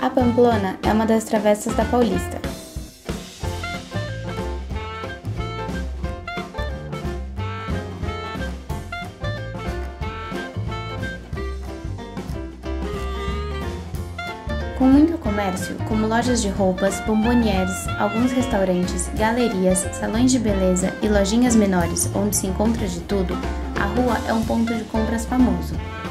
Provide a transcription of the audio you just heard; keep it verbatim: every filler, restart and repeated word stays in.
A Pamplona é uma das travessas da Paulista. Com muito comércio, como lojas de roupas, bombonieres, alguns restaurantes, galerias, salões de beleza e lojinhas menores onde se encontra de tudo, a rua é um ponto de compras famoso.